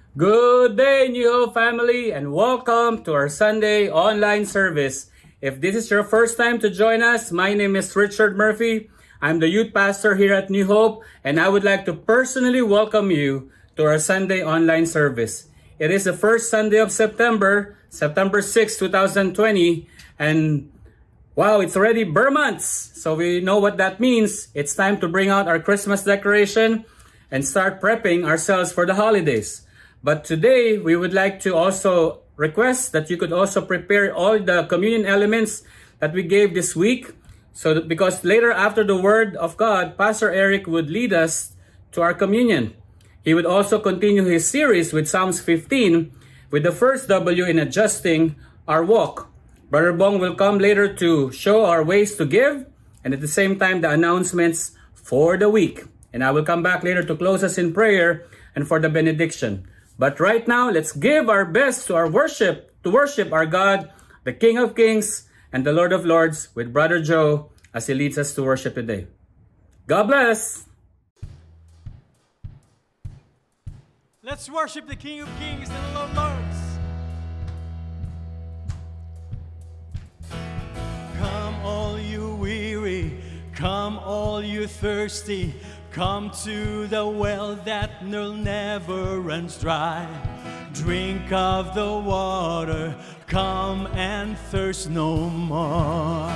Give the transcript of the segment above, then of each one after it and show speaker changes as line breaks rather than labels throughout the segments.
Good day, New Hope family, and welcome to our Sunday online service. If this is your first time to join us, my name is Richard Murphy. I'm the youth pastor here at New Hope, and I would like to personally welcome you to our Sunday online service. It is the first Sunday of September, September 6, 2020, and wow, it's already Burr months. So we know what that means. It's time to bring out our Christmas decoration and start prepping ourselves for the holidays. But today, we would like to also request that you could also prepare all the communion elements that we gave this week. Because later after the Word of God, Pastor Eric would lead us to our communion. He would also continue his series with Psalms 15 with the first W in adjusting our walk. Brother Bong will come later to show our ways to give and at the same time the announcements for the week. And I will come back later to close us in prayer and for the benediction. But right now, let's give our best to worship our God, the King of Kings and the Lord of Lords, with Brother Joe as he leads us to worship today. God bless!
Let's worship the King of Kings and the Lord of Lords. Come all you weary, come all you thirsty, come to the well that never runs dry. Drink of the water, come and thirst no more.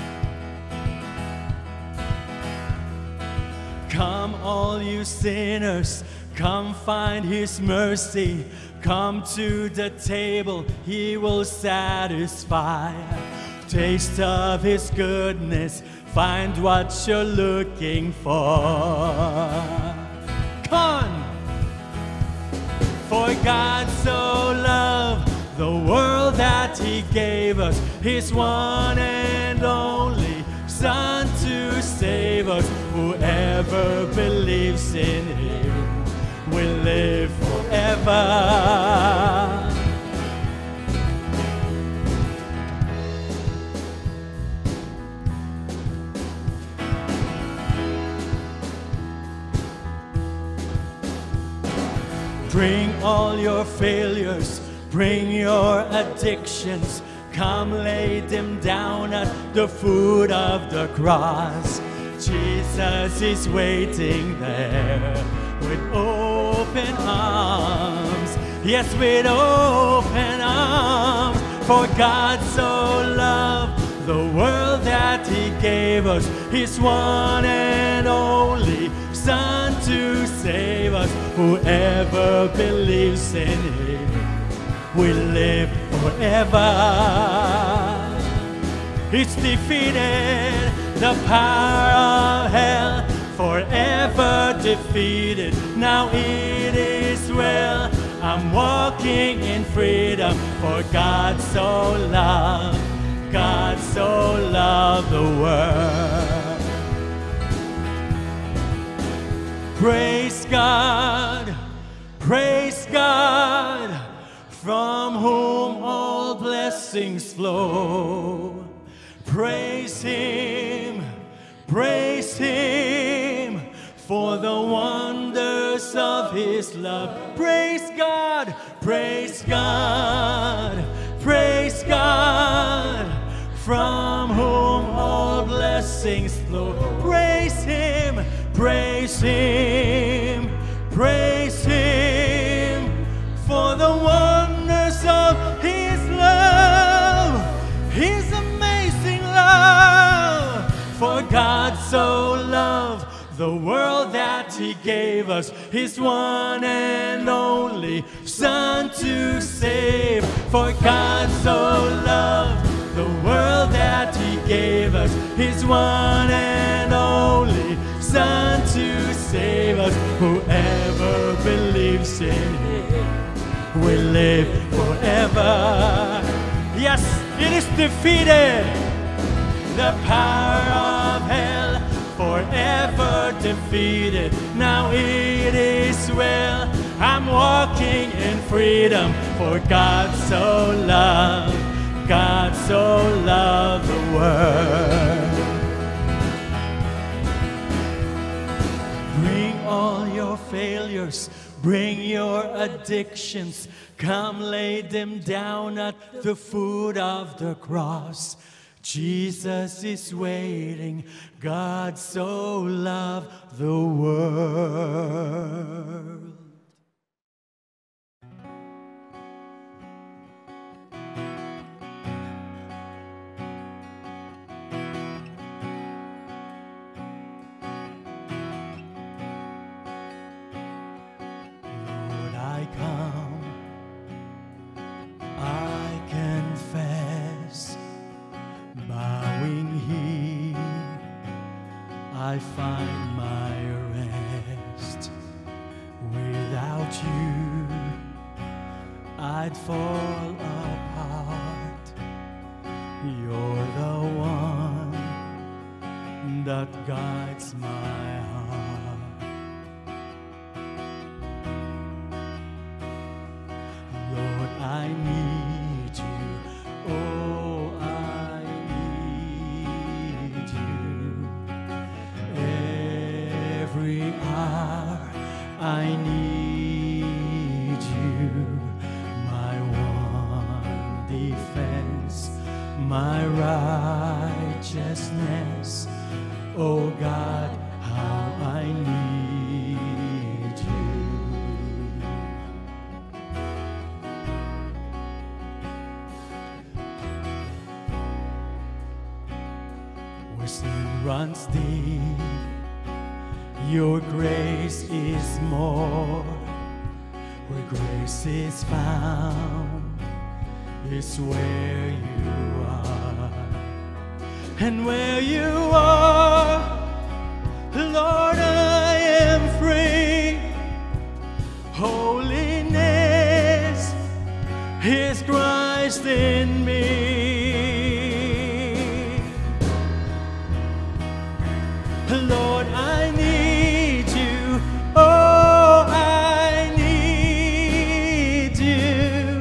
Come all you sinners, come find His mercy. Come to the table, He will satisfy. Taste of His goodness, find what you're looking for. Come on! For God so loved the world that He gave us His one and only Son to save us. Whoever believes in Him will live forever. Bring all your failures, bring your addictions, come lay them down at the foot of the cross. Jesus is waiting there with open arms, yes, with open arms. For God so loved the world that He gave us His one and only Son to save us. Whoever believes in Him will live forever. It's defeated the power of hell, forever defeated. Now it is well. I'm walking in freedom, for God so loved the world. Praise God, from whom all blessings flow. Praise Him, for the wonders of His love. Praise God, from whom all blessings flow. Praise Him, for the wonders of His love, His amazing love. For God so loved the world that He gave us His one and only Son to save. For God so loved the world that He gave us His one and only Son to save us. Whoever believes in Him will live forever. Yes, it is defeated. The power of hell, forever defeated. Now it is well. I'm walking in freedom, for God so loved the world. Bring all your failures, bring your addictions, come lay them down at the foot of the cross. Jesus is waiting, God so loved the world. I find my rest. Without you, I'd fall apart. You're the one that guides my heart. Lord, I need you. Oh, I need you. Every hour I need you, my one defense, my righteousness. Oh God, how I need you. Where sin runs deep, your grace is more. Where grace is found is where you are. And where you are, Lord, I am free. Holiness is Christ in me. Lord, I need you. Oh, I need you.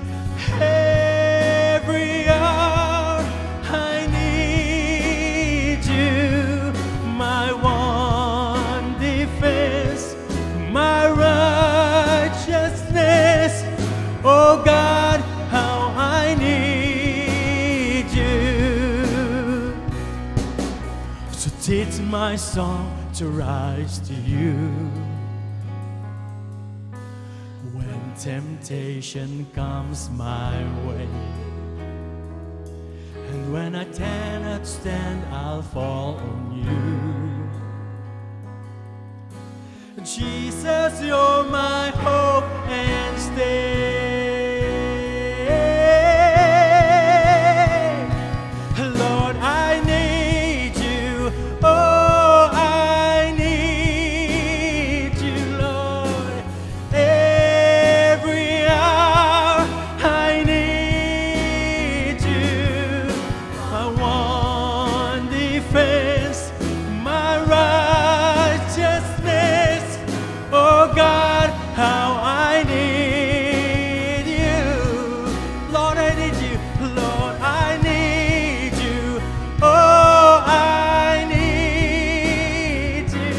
Every hour I need you. My one defense, my righteousness. Oh God, how I need you. So teach my song to rise to you. When temptation comes my way, and when I cannot stand, I'll fall on you. Jesus, you're my hope and stay. Lord, I need you. Oh, I need you, Lord. Every hour I need you. My one defense, my righteousness. Oh God, how I need you. Lord, I need you. Lord, I need you. Oh, I need you.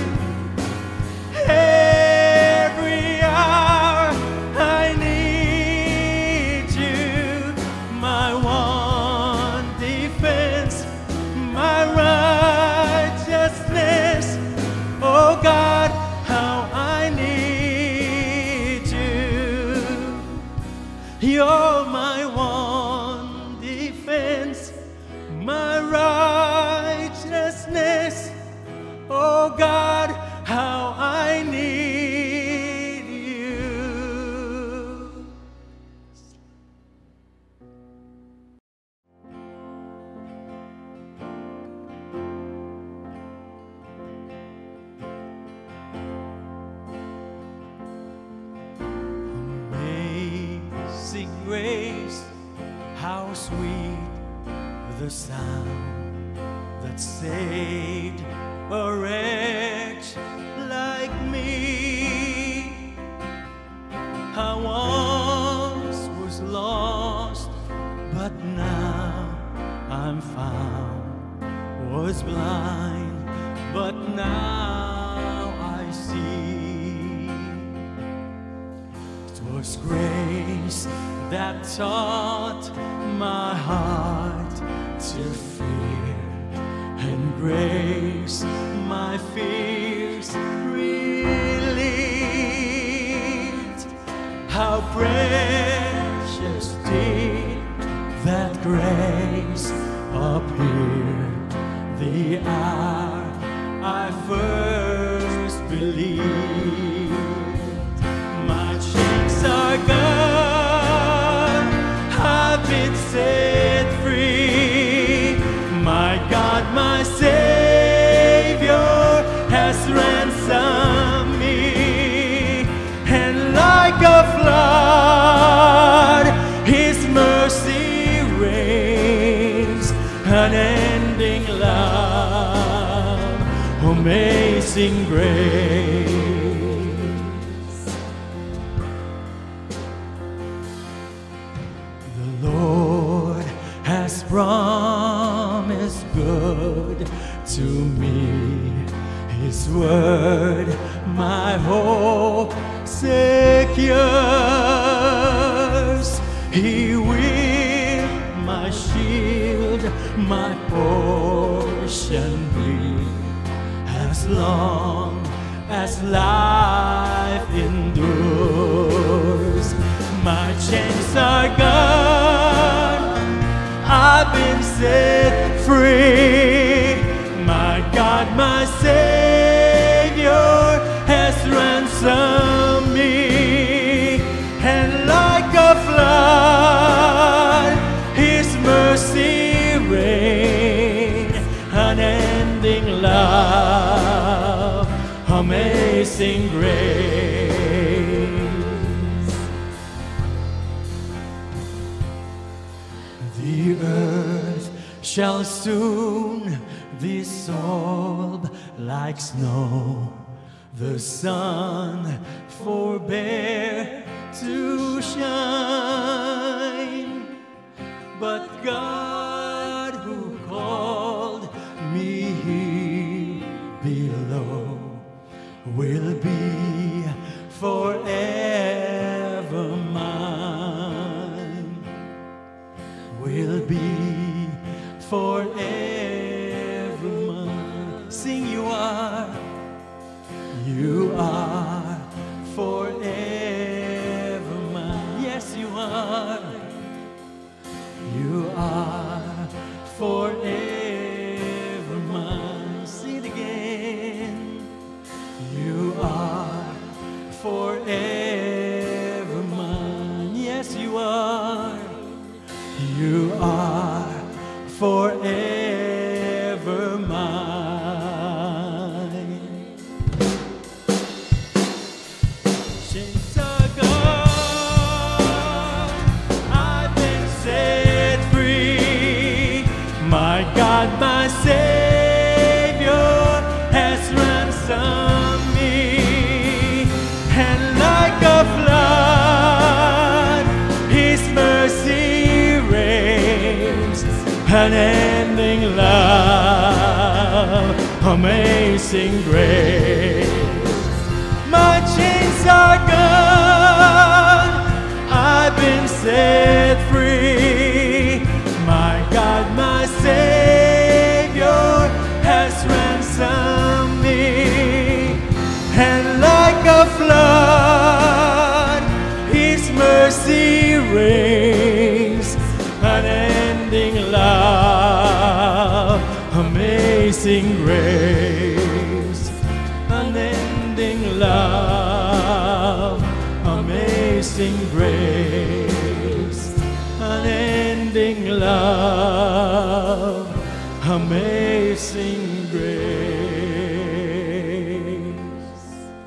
Every hour I need you. My one defense, my righteousness. Oh God, how I need you. You're my one defense, my righteousness. Oh God, how I need you. Amazing grace, how sweet the sound that saved a wretch like me. I once was lost, but now I'm found. Was blind, but now I see. 'twas grace that taught my heart to fear, and grace my fears relieved. How precious did that grace appear the hour I first believed. My chains are gone, I've been set free. My God, my Savior has ransomed me, and like a flood, His mercy reigns, unending love, amazing grace. The Lord has promised good to me. His word my hope secures. He will my shield, my portion be, as long as life endures. My chains are gone, I've been set free. My God, my Savior has ransomed me, and like a flood, His mercy reigns, unending love, amazing grace. The earth shall soon dissolve like snow, the sun forbear to shine, but God who called me here below will be forever mine, will be forever mine. Sing, you are forever mine. Yes, you are. You are forever mine. Sing it again. You are forever mine. Yes, you are. You are forever mine. Chains are gone, I've been set free. My God, my Savior has ransomed me, and like a flood, His mercy reigns, unending love, amazing grace. My chains are gone, I've been set free. My God, my Savior has ransomed me, and like a flood, His mercy reigns, unending love, amazing grace, unending love, amazing grace, unending love, amazing grace.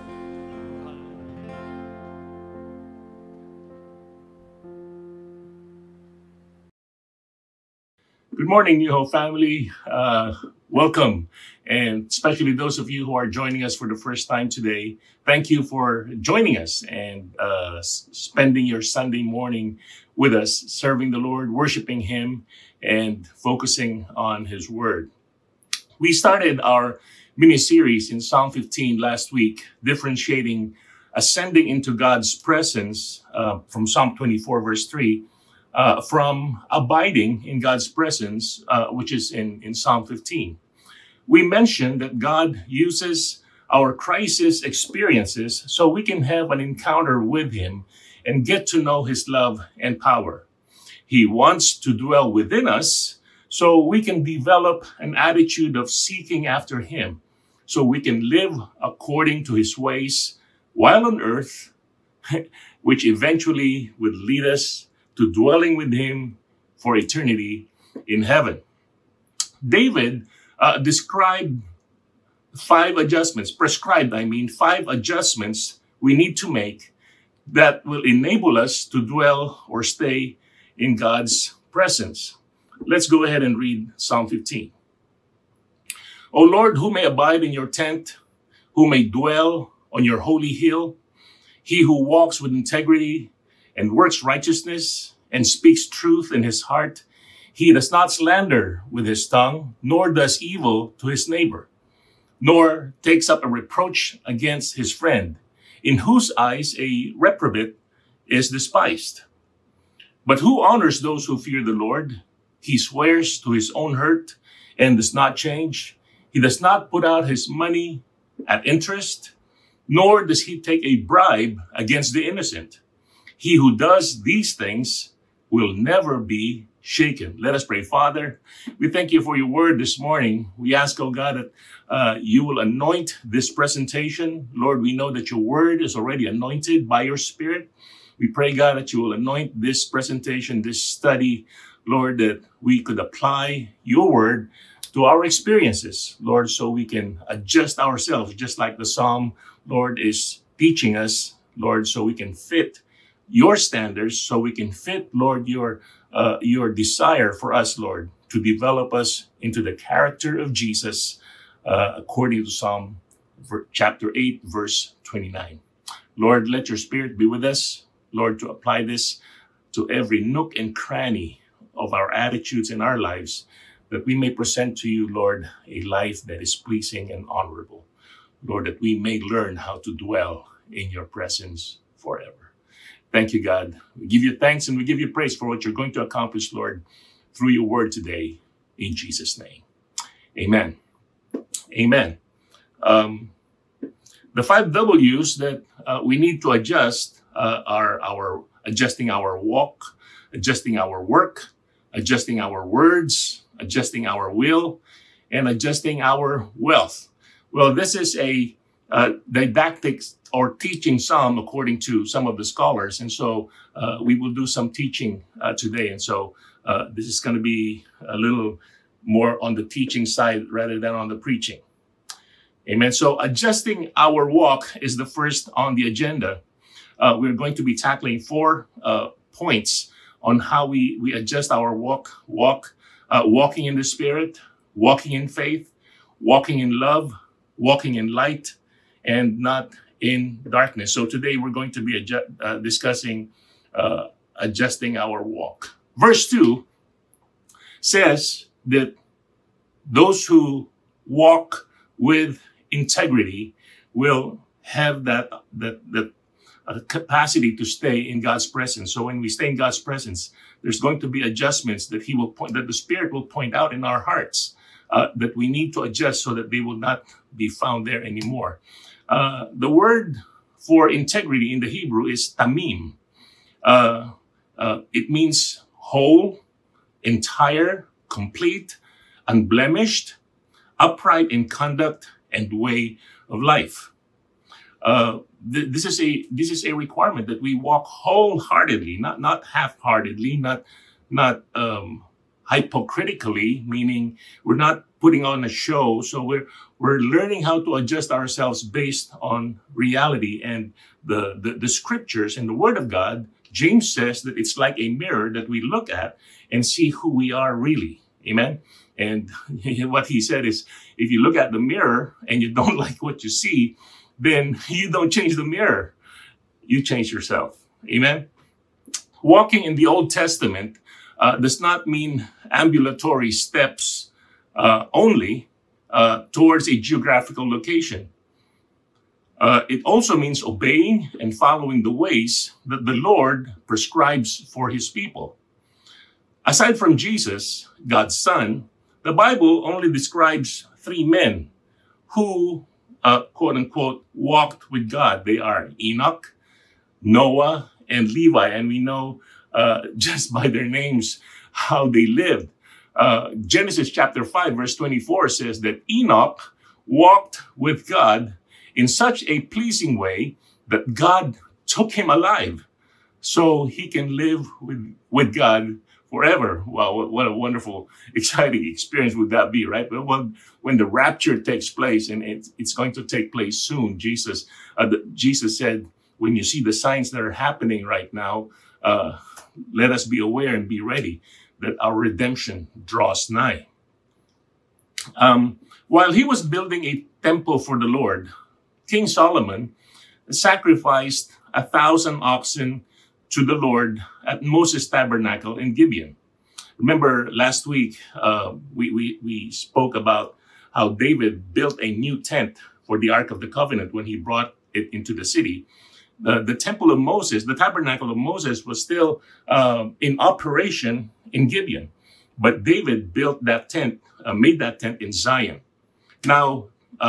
Good morning, New Hope family. Welcome. And especially those of you who are joining us for the first time today, thank you for joining us and spending your Sunday morning with us, serving the Lord, worshiping Him, and focusing on His Word. We started our mini-series in Psalm 15 last week, differentiating ascending into God's presence from Psalm 24, verse 3, from abiding in God's presence, which is in Psalm 15. We mentioned that God uses our crisis experiences so we can have an encounter with him and get to know his love and power. He wants to dwell within us so we can develop an attitude of seeking after him, so we can live according to his ways while on earth, which eventually would lead us to dwelling with him for eternity in heaven. David prescribed 5 adjustments we need to make that will enable us to dwell or stay in God's presence. Let's go ahead and read Psalm 15. O Lord, who may abide in your tent, who may dwell on your holy hill, he who walks with integrity and works righteousness and speaks truth in his heart, he does not slander with his tongue, nor does evil to his neighbor, nor takes up a reproach against his friend, in whose eyes a reprobate is despised. But who honors those who fear the Lord? He swears to his own hurt and does not change. He does not put out his money at interest, nor does he take a bribe against the innocent. He who does these things will never be shaken. Let us pray. Father, we thank you for your word this morning. We ask, oh God, that you will anoint this presentation. Lord, we know that your word is already anointed by your Spirit. We pray, God, that you will anoint this presentation, this study, Lord, that we could apply your word to our experiences, Lord, so we can adjust ourselves, just like the Psalm, Lord, is teaching us, Lord, so we can fit your standards, so we can fit, Lord, your desire for us, Lord, to develop us into the character of Jesus, according to Psalm chapter 8, verse 29. Lord, let your Spirit be with us, Lord, to apply this to every nook and cranny of our attitudes in our lives, that we may present to you, Lord, a life that is pleasing and honorable. Lord, that we may learn how to dwell in your presence forever. Thank you, God. We give you thanks and we give you praise for what you're going to accomplish, Lord, through your word today, in Jesus' name. Amen. Amen. The 5 W's that we need to adjust are adjusting our walk, adjusting our work, adjusting our words, adjusting our will, and adjusting our wealth. Well, this is a didactic or teaching psalm according to some of the scholars. And so we will do some teaching today. And so this is going to be a little more on the teaching side rather than on the preaching. Amen. So adjusting our walk is the first on the agenda. We're going to be tackling 4 points on how we adjust our walking in the Spirit, walking in faith, walking in love, walking in light, and not in darkness. So today we're going to be discussing adjusting our walk. Verse 2 says that those who walk with integrity will have that capacity to stay in God's presence. So when we stay in God's presence, there's going to be adjustments that that the Spirit will point out in our hearts that we need to adjust so that they will not be found there anymore. The word for integrity in the Hebrew is tamim. It means whole, entire, complete, unblemished, upright in conduct and way of life. This is a requirement that we walk wholeheartedly, not half-heartedly, not hypocritically, meaning we're not putting on a show. So we're learning how to adjust ourselves based on reality and the scriptures and the Word of God. James says that it's like a mirror that we look at and see who we are really. Amen. And what he said is, if you look at the mirror and you don't like what you see, then you don't change the mirror. You change yourself. Amen. Walking in the Old Testament does not mean ambulatory steps only towards a geographical location. It also means obeying and following the ways that the Lord prescribes for his people. Aside from Jesus, God's Son, the Bible only describes 3 men who, quote unquote, walked with God. They are Enoch, Noah, and Levi. And we know just by their names how they lived. Genesis chapter 5, verse 24 says that Enoch walked with God in such a pleasing way that God took him alive so he can live with God forever. Wow, what a wonderful, exciting experience would that be, right? But when the rapture takes place, and it's going to take place soon, Jesus said, when you see the signs that are happening right now, let us be aware and be ready that our redemption draws nigh. While he was building a temple for the Lord, King Solomon sacrificed 1,000 oxen to the Lord at Moses' tabernacle in Gibeon. Remember last week, we spoke about how David built a new tent for the Ark of the Covenant when he brought it into the city. The temple of Moses, the tabernacle of Moses, was still in operation in Gibeon. But David built that tent, made that tent in Zion. Now,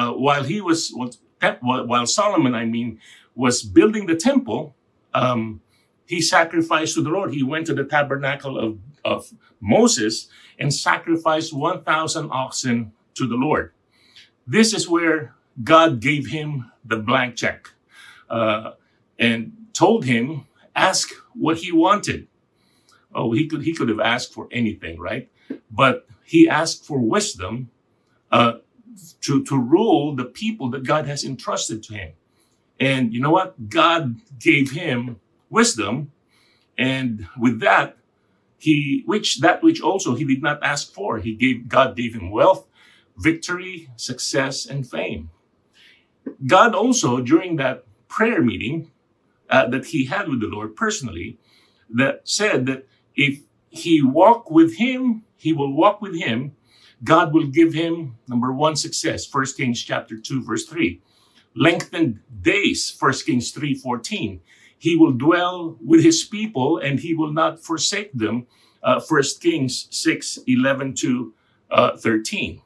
while Solomon, was building the temple, he sacrificed to the Lord. He went to the tabernacle of Moses and sacrificed 1,000 oxen to the Lord. This is where God gave him the blank check and told him, ask what he wanted. Oh, he could have asked for anything, right? But he asked for wisdom to rule the people that God has entrusted to him. And you know what? God gave him wisdom, and with that, which also he did not ask for. God gave him wealth, victory, success, and fame. God also, during that prayer meeting that he had with the Lord personally, that said that if he walk with him, he will walk with him. God will give him, number 1, success. 1 Kings chapter 2, verse 3. Lengthened days, 1 Kings 3:14. He will dwell with his people and he will not forsake them. 1 Kings 6:11 to 13.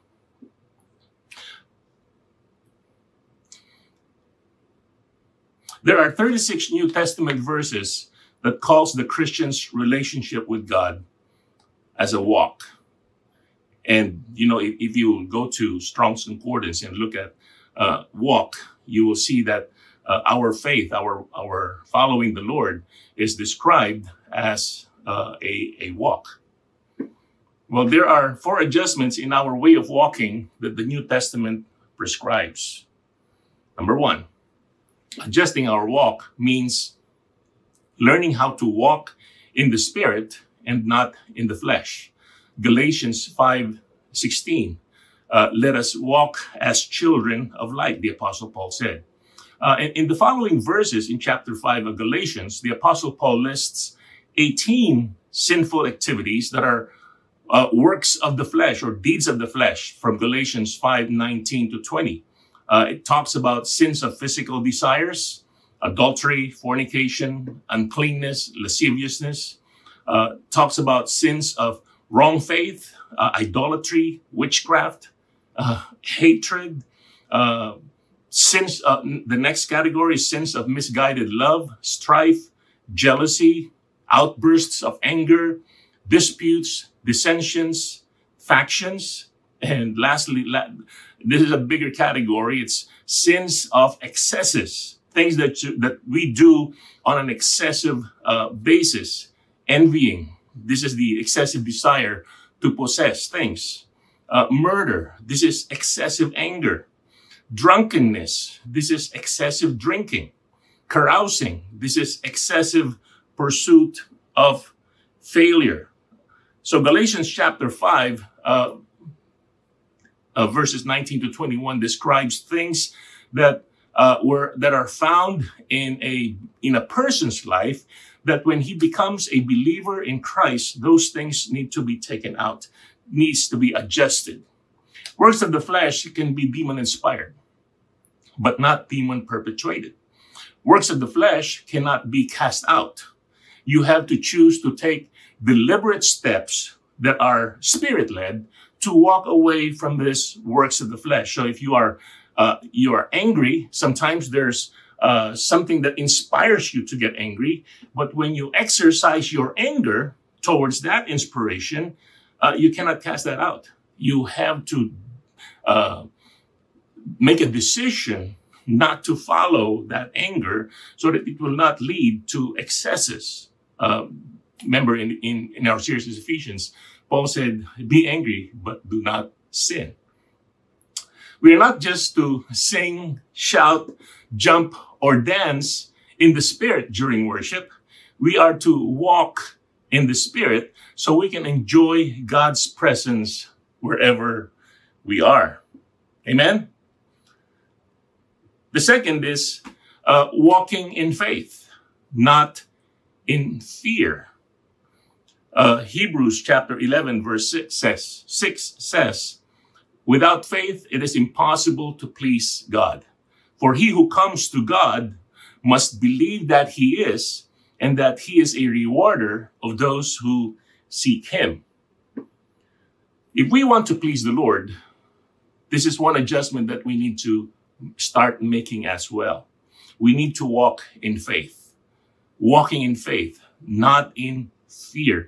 There are 36 New Testament verses that calls the Christian's relationship with God as a walk. And, you know, if you go to Strong's Concordance and look at walk, you will see that our faith, our following the Lord is described as a walk. Well, there are 4 adjustments in our way of walking that the New Testament prescribes. Number 1, adjusting our walk means learning how to walk in the Spirit and not in the flesh. Galatians 5:16, let us walk as children of light, the Apostle Paul said. In the following verses in chapter 5 of Galatians, the Apostle Paul lists 18 sinful activities that are works of the flesh or deeds of the flesh from Galatians 5:19 to 20. It talks about sins of physical desires, adultery, fornication, uncleanness, lasciviousness. Talks about sins of wrong faith, idolatry, witchcraft, hatred. Sins. The next category is sins of misguided love, strife, jealousy, outbursts of anger, disputes, dissensions, factions. And lastly, this is a bigger category. It's sins of excesses, things that we do on an excessive basis. Envying. This is the excessive desire to possess things. Murder. This is excessive anger. Drunkenness. This is excessive drinking. Carousing. This is excessive pursuit of failure. So Galatians chapter 5, verses 19 to 21 describes things that are found in a person's life, that when he becomes a believer in Christ, those things need to be taken out, needs to be adjusted. Works of the flesh can be demon-inspired. but not demon perpetuated. Works of the flesh cannot be cast out. You have to choose to take deliberate steps that are spirit-led to walk away from this works of the flesh. So if you are angry, sometimes there's something that inspires you to get angry. But when you exercise your anger towards that inspiration, you cannot cast that out. You have to make a decision not to follow that anger so that it will not lead to excesses. Remember in our series of Ephesians, Paul said, be angry, but do not sin. We are not just to sing, shout, jump, or dance in the Spirit during worship. We are to walk in the Spirit so we can enjoy God's presence wherever we are. Amen? The second is walking in faith, not in fear. Hebrews chapter 11 verse 6 says, without faith, it is impossible to please God. For he who comes to God must believe that he is, and that he is a rewarder of those who seek him. If we want to please the Lord, this is one adjustment that we need to start making as well. We need to walk in faith. Walking in faith, not in fear.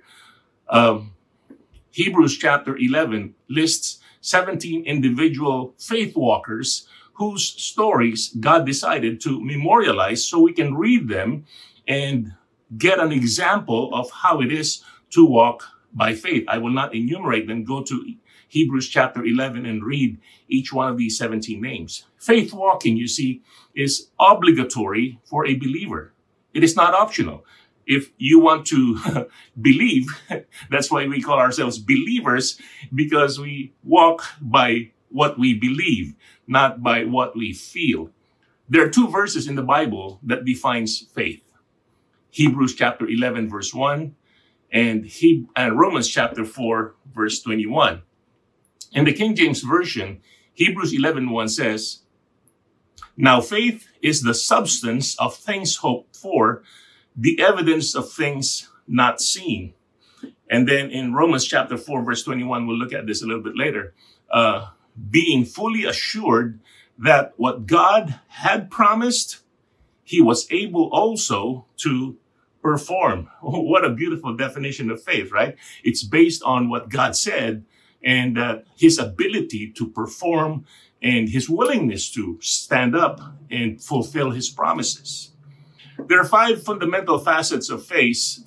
Hebrews chapter 11 lists 17 individual faith walkers whose stories God decided to memorialize so we can read them and get an example of how it is to walk by faith. I will not enumerate them. Go to Hebrews chapter 11 and read each one of these 17 names. Faith walking, you see, is obligatory for a believer. It is not optional. If you want to believe, that's why we call ourselves believers, because we walk by what we believe, not by what we feel. There are two verses in the Bible that defines faith. Hebrews chapter 11, verse 1, and Romans chapter 4, verse 21. In the King James Version, Hebrews 11:1 says, now faith is the substance of things hoped for, the evidence of things not seen. And then in Romans chapter 4, verse 21, we'll look at this a little bit later, being fully assured that what God had promised, he was able also to perform. What a beautiful definition of faith, right? It's based on what God said and his ability to perform and his willingness to stand up and fulfill his promises. There are 5 fundamental facets of faith,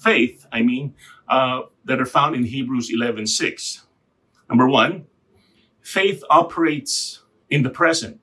that are found in Hebrews 11:6. Number 1, faith operates in the present.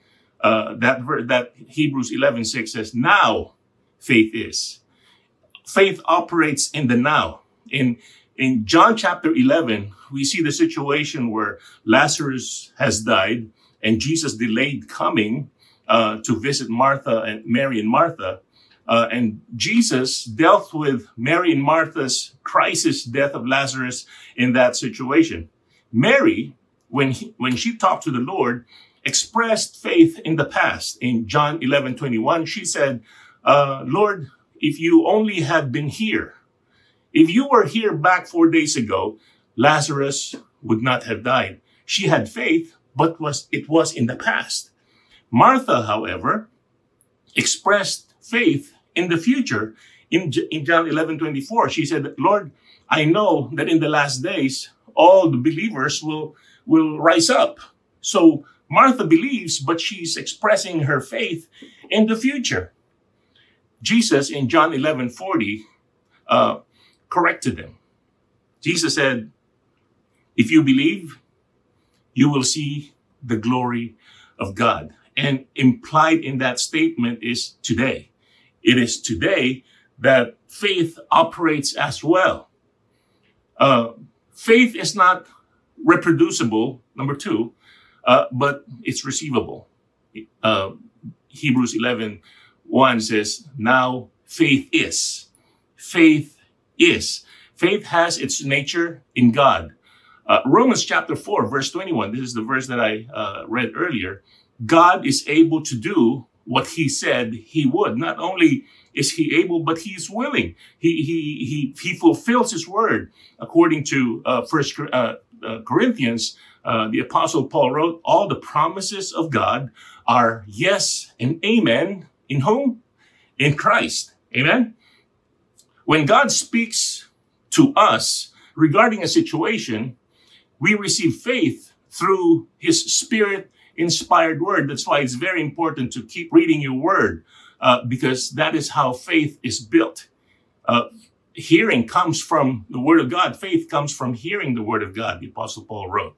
That Hebrews 11:6 says, now faith is. Faith operates in the now. In John chapter 11, we see the situation where Lazarus has died and Jesus delayed coming to visit Mary and Martha. And Jesus dealt with Mary and Martha's crisis death of Lazarus in that situation. Mary, when she talked to the Lord, expressed faith in the past. In John 11:21, she said, Lord, if you only had been here, if you were here back 4 days ago, Lazarus would not have died. She had faith, but it was in the past. Martha, however, expressed faith in the future. In John 11:24, she said, Lord, I know that in the last days, all the believers will rise up. So Martha believes, but she's expressing her faith in the future. Jesus in John 11:40 corrected them. Jesus said, if you believe, you will see the glory of God. And implied in that statement is today. It is today that faith operates as well. Faith is not reproducible, number 2, but it's receivable. Hebrews 11:1 says, now faith is. Faith is. Faith has its nature in God. Romans chapter 4, verse 21, this is the verse that I read earlier. God is able to do what he said he would. Not only is he able, but he's willing. He fulfills his word. According to First Corinthians, the Apostle Paul wrote, all the promises of God are yes and amen. In whom? In Christ. Amen? When God speaks to us regarding a situation, we receive faith through his Spirit-inspired word. That's why it's very important to keep reading your word, because that is how faith is built. Hearing comes from the word of God. Faith comes from hearing the word of God, the Apostle Paul wrote.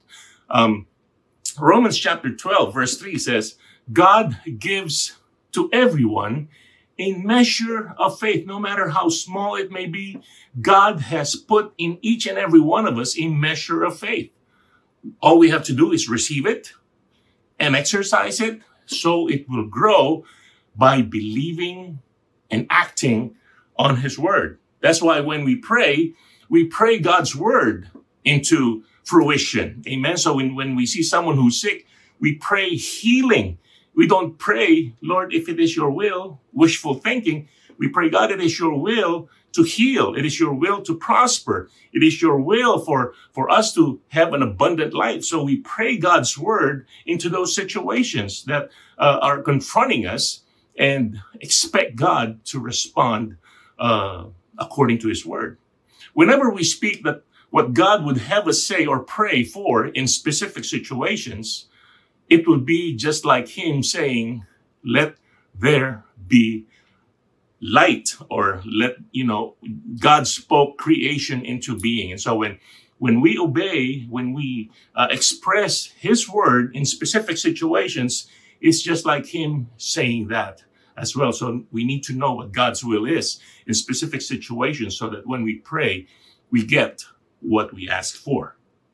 Romans chapter 12, verse 3 says, God gives to everyone a measure of faith, no matter how small it may be. God has put in each and every one of us a measure of faith. All we have to do is receive it and exercise it, so it will grow by believing and acting on his word. That's why when we pray God's word into fruition. Amen. So when we see someone who's sick, we pray healing. We don't pray, Lord, if it is your will, wishful thinking. We pray, God, it is your will to heal. It is your will to prosper. It is your will for us to have an abundant life. So we pray God's word into those situations that are confronting us and expect God to respond according to his word. Whenever we speak that what God would have us say or pray for in specific situations, it would be just like him saying, let there be light, or God spoke creation into being. And so when we obey, when we express his word in specific situations, it's just like him saying that as well. So we need to know what God's will is in specific situations, so that when we pray, we get what we ask for.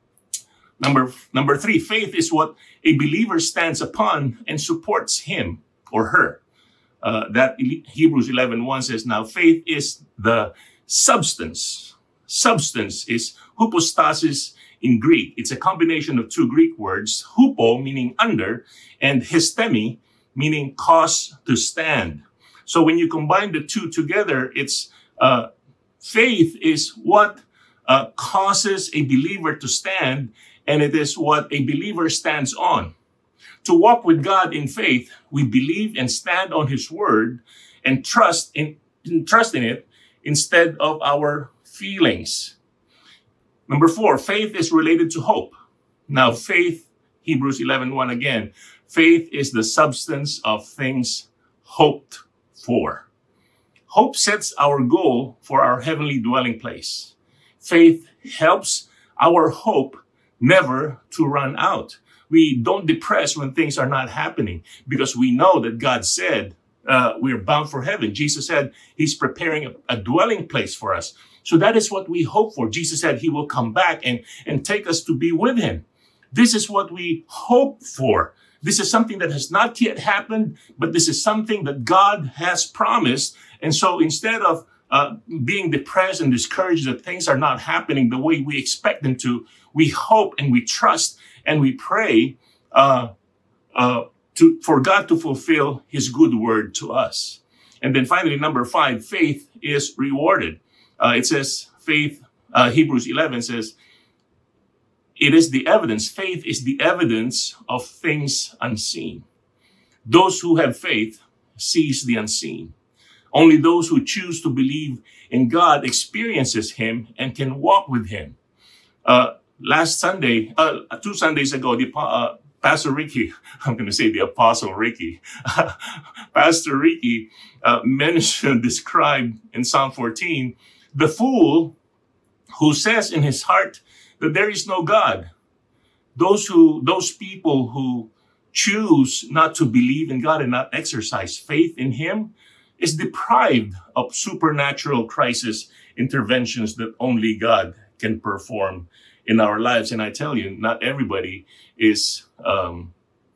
Number 3, faith is what a believer stands upon and supports him or her. That Hebrews 11:1 says, now faith is the substance. Substance is hypostasis in Greek. It's a combination of two Greek words, hupo, meaning under, and histemi, meaning cause to stand. So when you combine the two together, it's faith is what causes a believer to stand, and it is what a believer stands on. To walk with God in faith, we believe and stand on his word and trust in it instead of our feelings. Number 4, faith is related to hope. Now, faith, Hebrews 11:1 again, faith is the substance of things hoped for. Hope sets our goal for our heavenly dwelling place. Faith helps our hope never to run out. We don't depress when things are not happening, because we know that God said we're bound for heaven. Jesus said he's preparing a dwelling place for us. So that is what we hope for. Jesus said he will come back and take us to be with him. This is what we hope for. This is something that has not yet happened, but this is something that God has promised. And so instead of being depressed and discouraged that things are not happening the way we expect them to, we hope and we trust and we pray for God to fulfill his good word to us. And then finally, number 5, faith is rewarded. It says faith, Hebrews 11 says, it is the evidence. Faith is the evidence of things unseen. Those who have faith sees the unseen. Only those who choose to believe in God experiences him and can walk with him. Last Sunday, 2 Sundays ago, Pastor Ricky, I'm going to say the Apostle Ricky, Pastor Ricky described in Psalm 14, the fool who says in his heart that there is no God. Those people who choose not to believe in God and not exercise faith in him is deprived of supernatural crisis interventions that only God can perform in our lives. And I tell you, not everybody is, no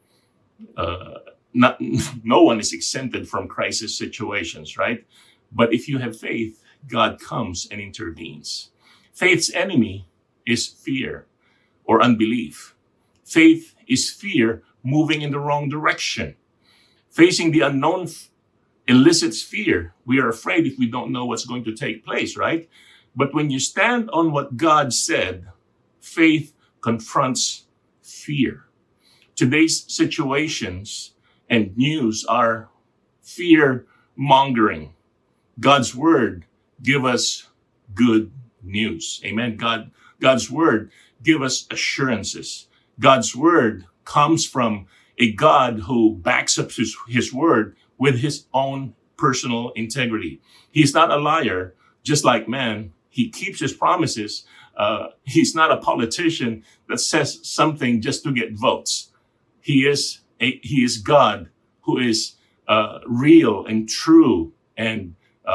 one is exempted from crisis situations, right? But if you have faith, God comes and intervenes. Faith's enemy is fear or unbelief. Faith is fear moving in the wrong direction. Facing the unknown elicits fear. We are afraid if we don't know what's going to take place, right? But when you stand on what God said, faith confronts fear. Today's situations and news are fear-mongering. God's word give us good news. Amen. God's word give us assurances. God's word comes from a God who backs up his word with his own personal integrity. He's not a liar, just like man. He keeps his promises. He's not a politician that says something just to get votes. He is God who is real and true and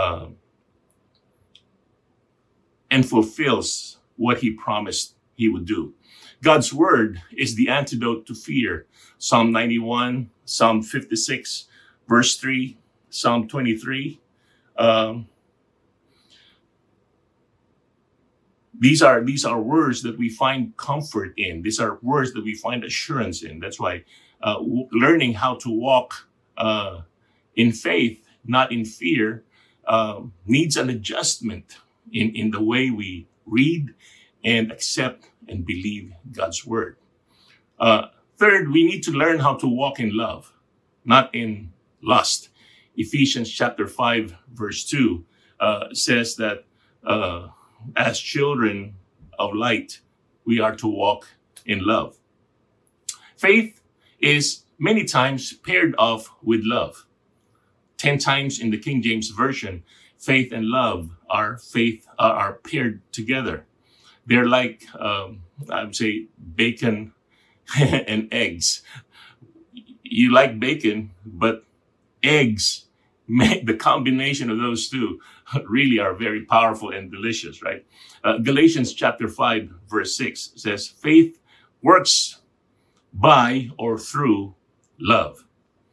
fulfills what he promised he would do. God's word is the antidote to fear. Psalm 91, Psalm 56, verse 3, Psalm 23. These are words that we find comfort in. These are words that we find assurance in. That's why learning how to walk in faith, not in fear, needs an adjustment in the way we read and accept and believe God's word. Third, we need to learn how to walk in love, not in lust. Ephesians chapter 5, verse 2 says that as children of light, we are to walk in love. Faith is many times paired off with love. 10 times in the King James Version, faith and love are paired together. They're like, I would say, bacon and eggs. You like bacon, but eggs make the combination of those two really are very powerful and delicious, right? Galatians chapter 5, verse 6 says, faith works by or through love.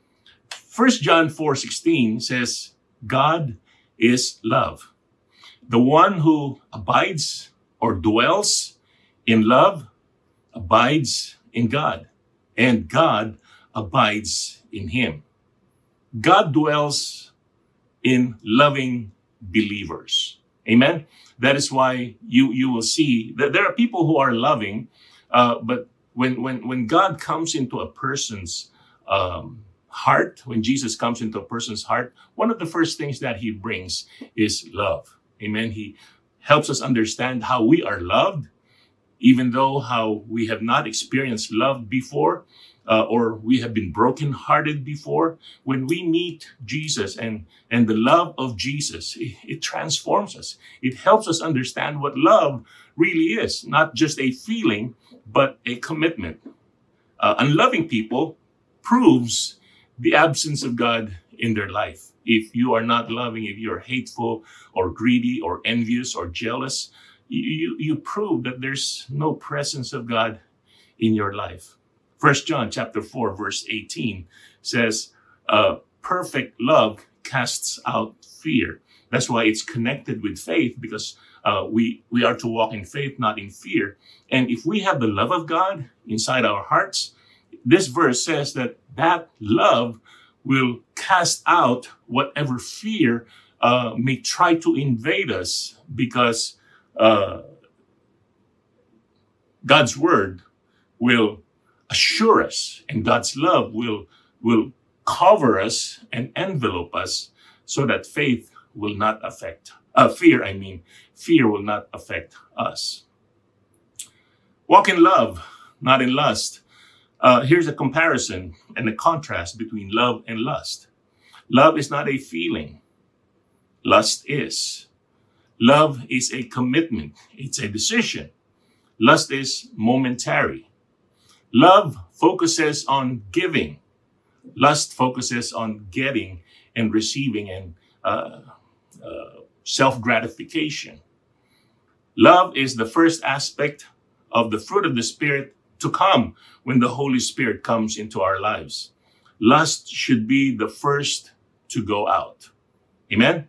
1 John 4:16 says, God is love. The one who abides or dwells in love abides in God, and God abides in him. God dwells in loving believers. Amen. That is why you will see that there are people who are loving, but when God comes into a person's heart, when Jesus comes into a person's heart, one of the first things that he brings is love. Amen. He helps us understand how we are loved, even though how we have not experienced love before, or we have been brokenhearted before. When we meet Jesus and the love of Jesus, it transforms us. It helps us understand what love really is, not just a feeling, but a commitment. Unloving people proves the absence of God in their life. If you are not loving, if you're hateful or greedy or envious or jealous, you prove that there's no presence of God in your life. 1 John chapter 4, verse 18 says, perfect love casts out fear. That's why it's connected with faith, because we are to walk in faith, not in fear. And if we have the love of God inside our hearts, this verse says that love will cast out whatever fear may try to invade us, because God's word will assure us, and God's love will cover us and envelope us, so that faith will not affect fear will not affect us. Walk in love, not in lust. Here's a comparison and a contrast between love and lust. Love is not a feeling. Lust is. Love is a commitment. It's a decision. Lust is momentary. Love focuses on giving. Lust focuses on getting and receiving and self-gratification. Love is the first aspect of the fruit of the Spirit to come when the Holy Spirit comes into our lives. Lust should be the first to go out. Amen?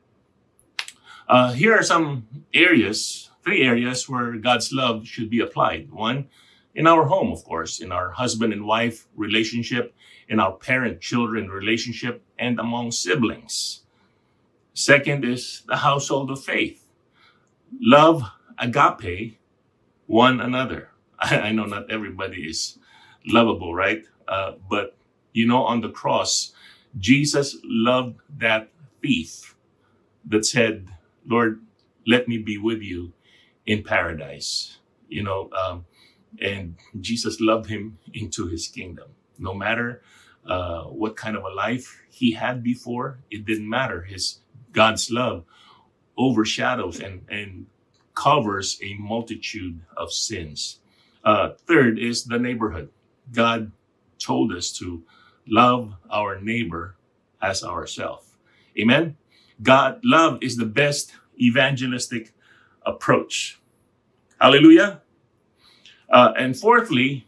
Here are some areas, 3 areas where God's love should be applied. 1, in our home, of course, in our husband and wife relationship, in our parent-children relationship, and among siblings. Second is the household of faith. Love, agape, one another. I know not everybody is lovable, right? But you know, on the cross, Jesus loved that thief that said, Lord, let me be with you in paradise. You know, and Jesus loved him into his kingdom. No matter what kind of a life he had before, it didn't matter. God's love overshadows and covers a multitude of sins. Third is the neighborhood. God told us to love our neighbor as ourselves. Amen. Love is the best evangelistic approach. Hallelujah. And fourthly,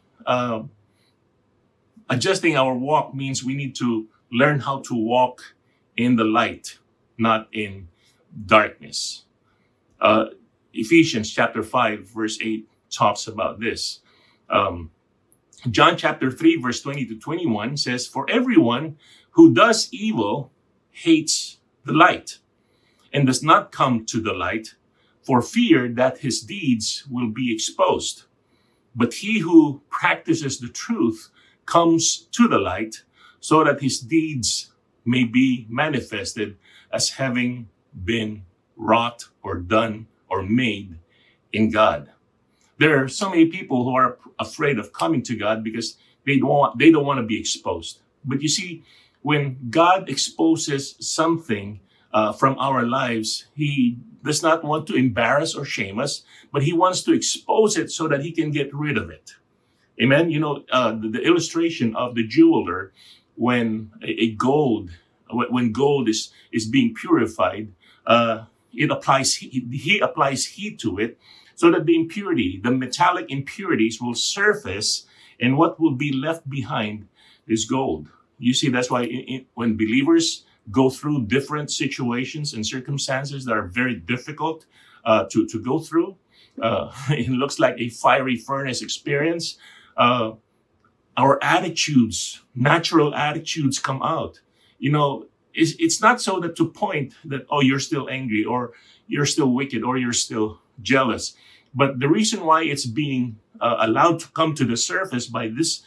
adjusting our walk means we need to learn how to walk in the light, not in darkness. Ephesians chapter 5, verse 8 talks about this. John chapter 3, verse 20 to 21 says, for everyone who does evil hates the light and does not come to the light for fear that his deeds will be exposed. But he who practices the truth comes to the light so that his deeds may be manifested as having been wrought or done or made in God. There are so many people who are afraid of coming to God because they don't want to be exposed. But you see, when God exposes something from our lives, he does not want to embarrass or shame us, but he wants to expose it so that he can get rid of it. Amen. You know, the illustration of the jeweler when gold is being purified, he applies heat to it so that the metallic impurities will surface, and what will be left behind is gold. You see, that's why when believers go through different situations and circumstances that are very difficult to go through, it looks like a fiery furnace experience. Our attitudes, natural attitudes come out. You know, it's not so that to point that, oh, you're still angry or you're still wicked or you're still jealous. But the reason why it's being allowed to come to the surface by this,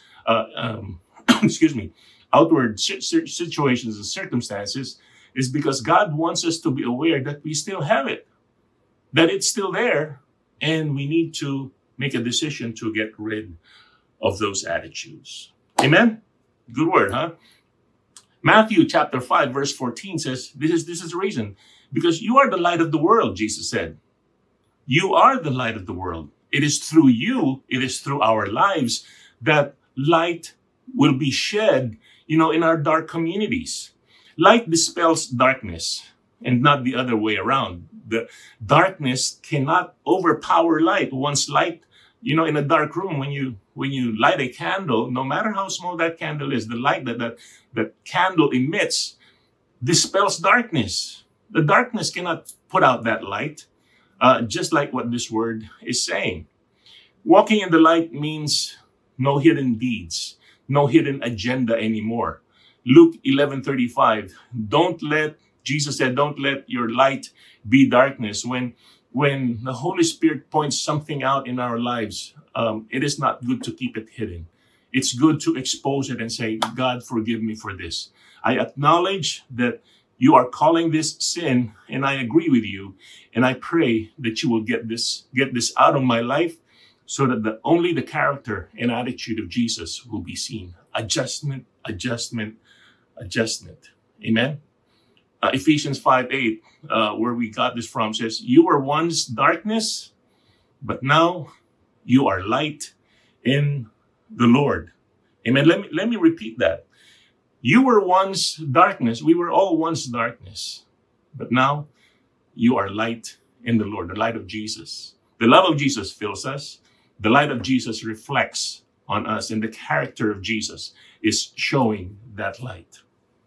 outward situations and circumstances is because God wants us to be aware that we still have it, that it's still there, and we need to make a decision to get rid of those attitudes. Amen? Good word, huh? Matthew chapter 5, verse 14 says, this is the reason. Because you are the light of the world, Jesus said. You are the light of the world. It is through you, it is through our lives that light will be shed, you know, in our dark communities. Light dispels darkness and not the other way around. The darkness cannot overpower light. Once light, you know, in a dark room, when you light a candle, no matter how small that candle is, the light that candle emits dispels darkness. The darkness cannot put out that light, just like what this word is saying. Walking in the light means no hidden deeds, no hidden agenda anymore. Luke 11:35, Jesus said, don't let your light be darkness. When the Holy Spirit points something out in our lives, it is not good to keep it hidden. It's good to expose it and say, God, forgive me for this. I acknowledge that you are calling this sin, and I agree with you. And I pray that you will get this out of my life so that only the character and attitude of Jesus will be seen. Adjustment, adjustment, adjustment. Amen. Ephesians 5:8, where we got this from, says, you were once darkness, but now you are light in the Lord. Amen. Let me repeat that. You were once darkness. We were all once darkness, but now you are light in the Lord, the light of Jesus. The love of Jesus fills us. The light of Jesus reflects on us, and the character of Jesus is showing that light.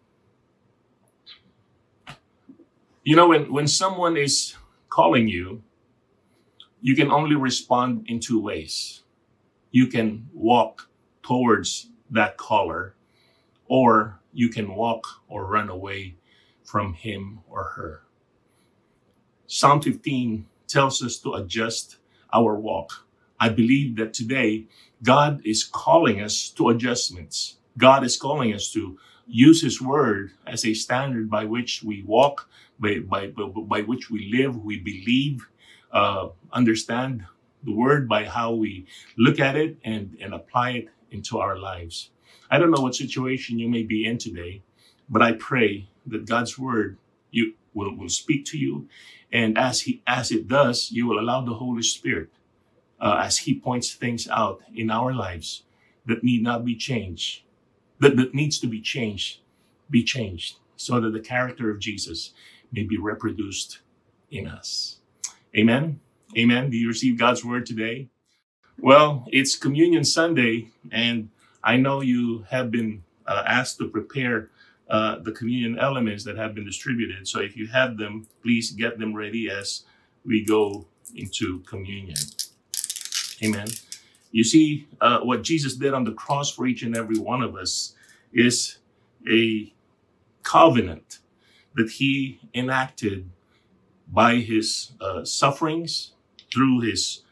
You know, when someone is calling you, you can only respond in two ways. you can walk towards that caller, or you can walk or run away from him or her. Psalm 15 tells us to adjust our walk. I believe that today God is calling us to adjustments. God is calling us to use his word as a standard by which we walk, by which we live, we believe, understand the word by how we look at it and apply it into our lives. I don't know what situation you may be in today, but I pray that God's word will speak to you. And as it does, you will allow the Holy Spirit, as he points things out in our lives that need not be changed, that needs to be changed, so that the character of Jesus may be reproduced in us. Amen. Amen. Do you receive God's word today? Well, it's Communion Sunday, and I know you have been asked to prepare the communion elements that have been distributed. So if you have them, please get them ready as we go into communion. Amen. You see, what Jesus did on the cross for each and every one of us is a covenant that he enacted by his sufferings, through his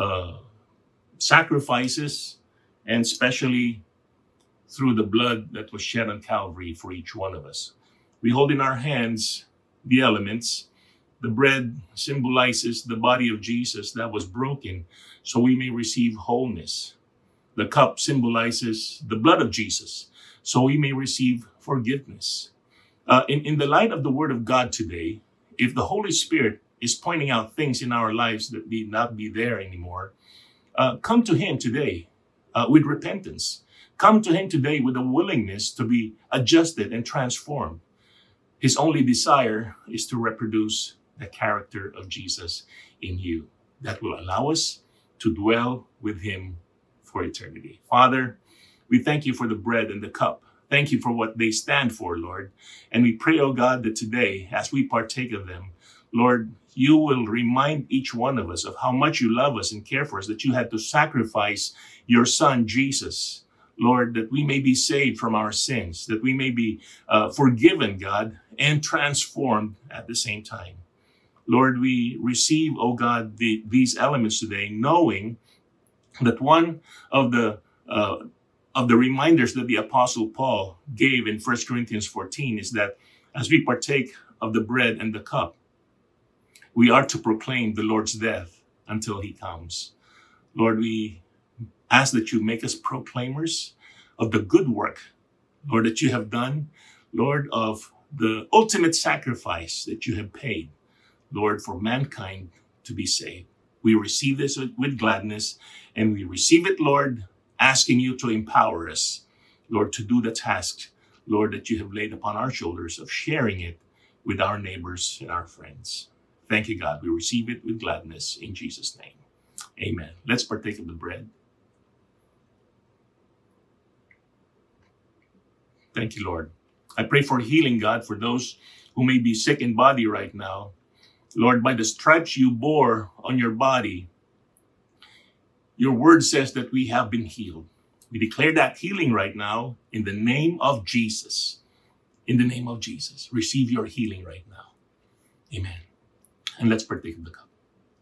sacrifices, and especially through the blood that was shed on Calvary for each one of us. We hold in our hands the elements. The bread symbolizes the body of Jesus that was broken so we may receive wholeness. The cup symbolizes the blood of Jesus so we may receive forgiveness. In the light of the word of God today, if the Holy Spirit is pointing out things in our lives that need not be there anymore, come to him today with repentance. Come to him today with a willingness to be adjusted and transformed. His only desire is to reproduce the character of Jesus in you. That will allow us to dwell with him for eternity. Father, we thank you for the bread and the cup. Thank you for what they stand for, Lord. And we pray, oh God, that today, as we partake of them, Lord, you will remind each one of us of how much you love us and care for us, that you had to sacrifice your son, Jesus, Lord, that we may be saved from our sins, that we may be forgiven, God, and transformed at the same time. Lord, we receive, oh God, these elements today, knowing that one of the reminders that the Apostle Paul gave in 1 Corinthians 14 is that as we partake of the bread and the cup, we are to proclaim the Lord's death until he comes. Lord, we ask that you make us proclaimers of the good work, Lord, that you have done, Lord, of the ultimate sacrifice that you have paid, Lord, for mankind to be saved. We receive this with gladness, and we receive it, Lord, asking you to empower us, Lord, to do the task, Lord, that you have laid upon our shoulders of sharing it with our neighbors and our friends. Thank you, God. We receive it with gladness in Jesus' name. Amen. Let's partake of the bread. Thank you, Lord. I pray for healing, God, for those who may be sick in body right now. Lord, by the stripes you bore on your body, your word says that we have been healed. We declare that healing right now in the name of Jesus. In the name of Jesus, receive your healing right now. Amen. And let's partake of the cup.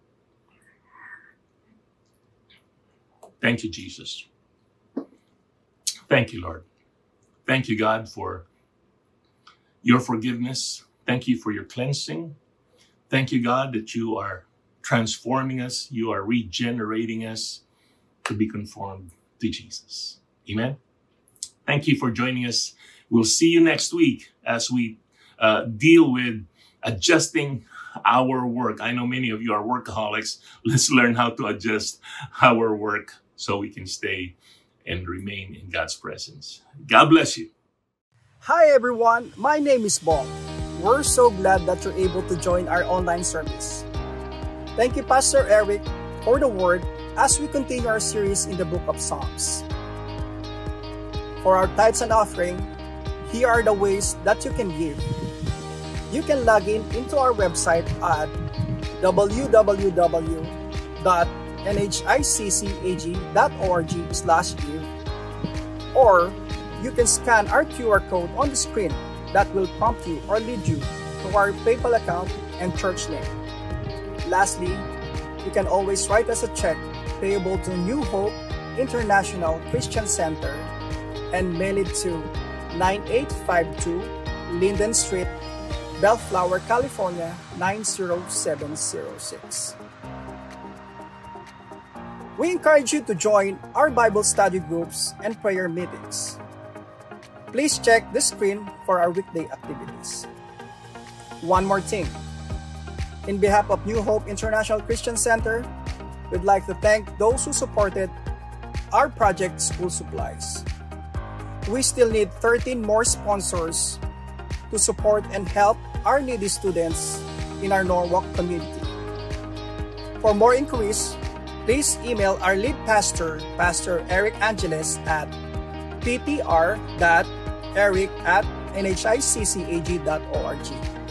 Thank you, Jesus. Thank you, Lord. Thank you, God, for your forgiveness. Thank you for your cleansing. Thank you, God, that you are transforming us. You are regenerating us to be conformed to Jesus. Amen. Thank you for joining us. We'll see you next week as we deal with adjusting our work. I know many of you are workaholics. Let's learn how to adjust our work so we can stay and remain in God's presence. God bless you.
Hi everyone, my name is Bob. We're so glad that you're able to join our online service. Thank you, Pastor Eric, for the word as we continue our series in the book of Psalms. For our tithes and offering, here are the ways that you can give. You can log into our website at www.givetheword.com nhiccag.org/give, or you can scan our QR code on the screen that will prompt you or lead you to our PayPal account and church link. Lastly, you can always write us a check payable to New Hope International Christian Center and mail it to 9852 Linden Street, Bellflower, California 90706. We encourage you to join our Bible study groups and prayer meetings. Please check the screen for our weekday activities. One more thing. In behalf of New Hope International Christian Center, we'd like to thank those who supported our project School Supplies. We still need 13 more sponsors to support and help our needy students in our Norwalk community. For more inquiries, please email our lead pastor, Pastor Eric Angeles, at ppr.eric@nhiccag.org.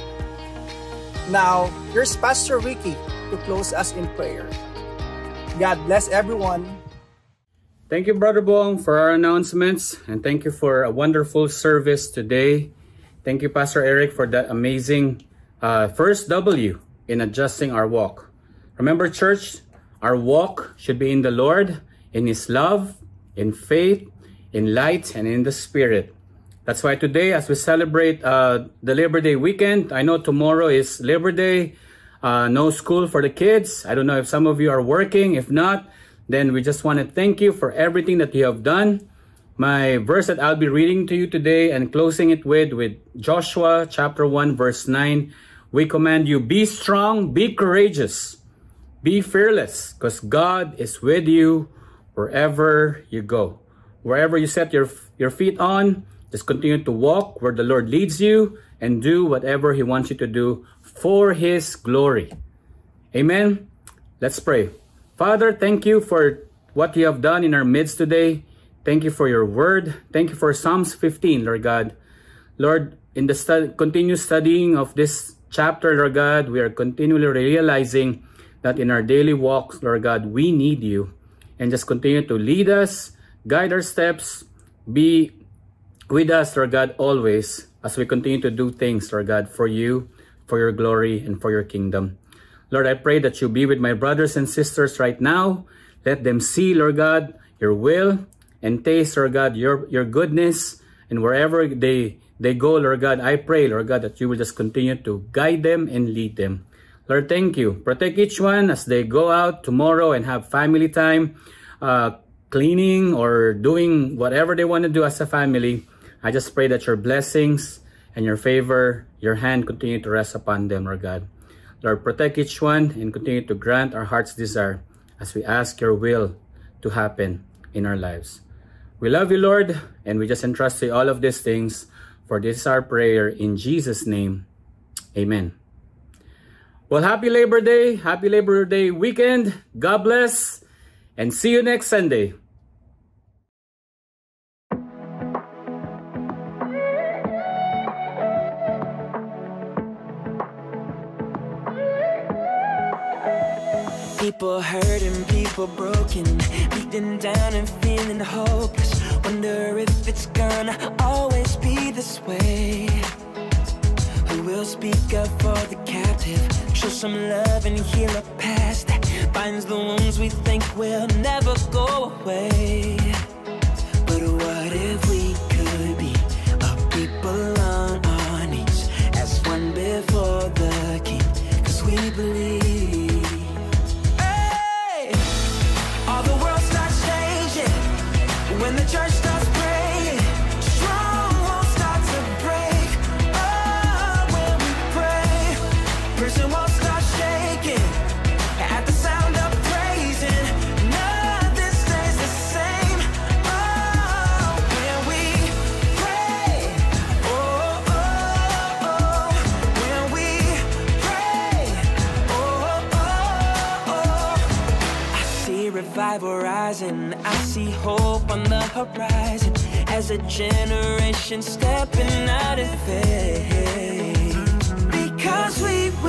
Now, here's Pastor Ricky to close us in prayer. God bless everyone.
Thank you, Brother Bong, for our announcements, and thank you for a wonderful service today. Thank you, Pastor Eric, for that amazing first W in adjusting our walk. Remember, church, our walk should be in the Lord, in His love, in faith, in light, and in the Spirit. That's why today, as we celebrate the Labor Day weekend, I know tomorrow is Labor Day, no school for the kids. I don't know if some of you are working. If not, then we just want to thank you for everything that you have done. My verse that I'll be reading to you today and closing it with Joshua chapter 1 verse 9. We command you, be strong, be courageous, be fearless, because God is with you wherever you go. Wherever you set your feet on, just continue to walk where the Lord leads you and do whatever He wants you to do for His glory. Amen. Let's pray. Father, thank you for what you have done in our midst today. Thank you for your word. Thank you for Psalms 15, Lord God. Lord, in the continuous studying of this chapter, Lord God, we are continually realizing that in our daily walks, Lord God, we need you. And just continue to lead us, guide our steps, be with us, Lord God, always, as we continue to do things, Lord God, for you, for your glory, and for your kingdom. Lord, I pray that you be with my brothers and sisters right now. Let them see, Lord God, your will, and taste, Lord God, your goodness. And wherever they go, Lord God, I pray, Lord God, that you will just continue to guide them and lead them. Lord, thank you. Protect each one as they go out tomorrow and have family time, cleaning or doing whatever they want to do as a family. I just pray that your blessings and your favor, your hand continue to rest upon them, Lord God. Lord, protect each one and continue to grant our heart's desire as we ask your will to happen in our lives. We love you, Lord, and we just entrust to you all of these things, for this is our prayer in Jesus' name. Amen. Well, happy Labor Day. Happy Labor Day weekend. God bless, and see you next Sunday.
People hurting, people broken, beaten down and feeling hopeless. Wonder if it's gonna always be this way. Who will speak up for the captive, show some love and heal a past that binds the wounds we think will never go away. But what if we could be a people on our knees as one before the King? 'Cause we believe. When the church starts praying, strongholds start to break. Oh, when we pray, prison walls start shaking. At the sound of praising, nothing stays the same. Oh, when we pray, oh, oh, oh. When we pray, oh, oh, oh. I see revival rising, I see hope on the horizon as a generation stepping out in faith. Because we